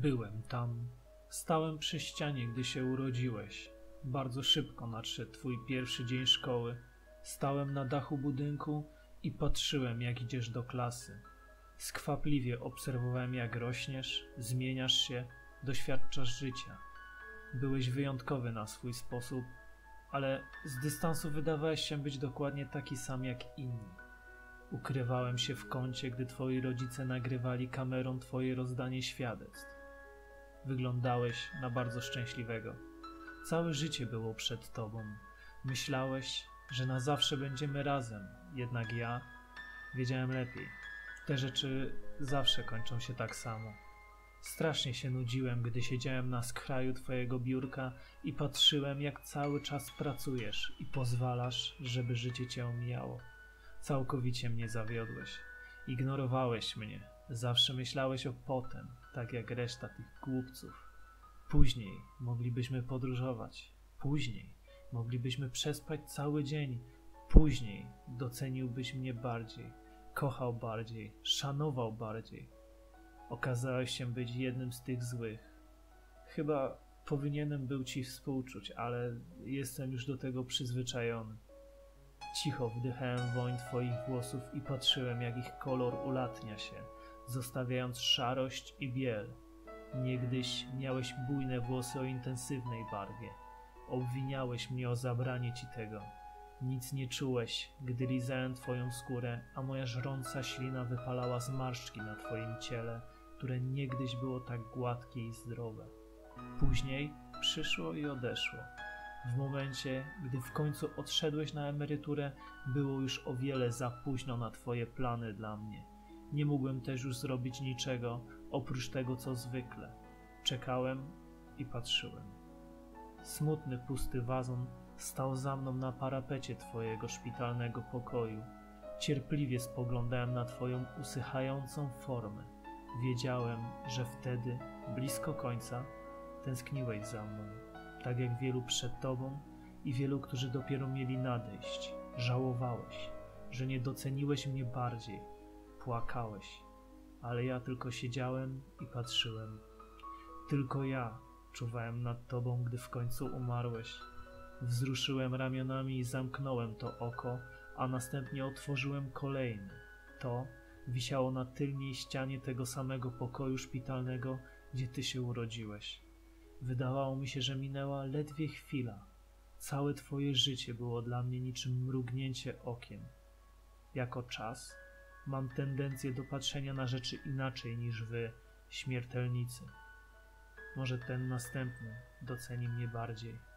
Byłem tam. Stałem przy ścianie, gdy się urodziłeś. Bardzo szybko nadszedł twój pierwszy dzień szkoły. Stałem na dachu budynku i patrzyłem, jak idziesz do klasy. Skwapliwie obserwowałem, jak rośniesz, zmieniasz się, doświadczasz życia. Byłeś wyjątkowy na swój sposób, ale z dystansu wydawałeś się być dokładnie taki sam jak inni. Ukrywałem się w kącie, gdy twoi rodzice nagrywali kamerą twoje rozdanie świadectw. Wyglądałeś na bardzo szczęśliwego. Całe życie było przed tobą. Myślałeś, że na zawsze będziemy razem, jednak ja wiedziałem lepiej. Te rzeczy zawsze kończą się tak samo. Strasznie się nudziłem, gdy siedziałem na skraju twojego biurka i patrzyłem, jak cały czas pracujesz i pozwalasz, żeby życie cię omijało. Całkowicie mnie zawiodłeś. Ignorowałeś mnie. Zawsze myślałeś o potem, tak jak reszta tych głupców. Później moglibyśmy podróżować. Później moglibyśmy przespać cały dzień. Później doceniłbyś mnie bardziej, kochał bardziej, szanował bardziej. Okazałeś się być jednym z tych złych. Chyba powinienem był ci współczuć, ale jestem już do tego przyzwyczajony. Cicho wdychałem woń twoich włosów i patrzyłem, jak ich kolor ulatnia się, zostawiając szarość i biel. Niegdyś miałeś bujne włosy o intensywnej barwie. Obwiniałeś mnie o zabranie ci tego. Nic nie czułeś, gdy lizałem twoją skórę, a moja żrąca ślina wypalała zmarszczki na twoim ciele, które niegdyś było tak gładkie i zdrowe. Później przyszło i odeszło. W momencie, gdy w końcu odszedłeś na emeryturę, było już o wiele za późno na twoje plany dla mnie. Nie mógłem też już zrobić niczego, oprócz tego, co zwykle. Czekałem i patrzyłem. Smutny, pusty wazon stał za mną na parapecie twojego szpitalnego pokoju. Cierpliwie spoglądałem na twoją usychającą formę. Wiedziałem, że wtedy, blisko końca, tęskniłeś za mną. Tak jak wielu przed tobą i wielu, którzy dopiero mieli nadejść. Żałowałeś, że nie doceniłeś mnie bardziej. Płakałeś, ale ja tylko siedziałem i patrzyłem. Tylko ja czuwałem nad tobą, gdy w końcu umarłeś. Wzruszyłem ramionami i zamknąłem to oko, a następnie otworzyłem kolejne. To wisiało na tylnej ścianie tego samego pokoju szpitalnego, gdzie ty się urodziłeś. Wydawało mi się, że minęła ledwie chwila. Całe twoje życie było dla mnie niczym mrugnięcie okiem. Jako czas mam tendencję do patrzenia na rzeczy inaczej niż wy, śmiertelnicy. Może ten następny doceni mnie bardziej.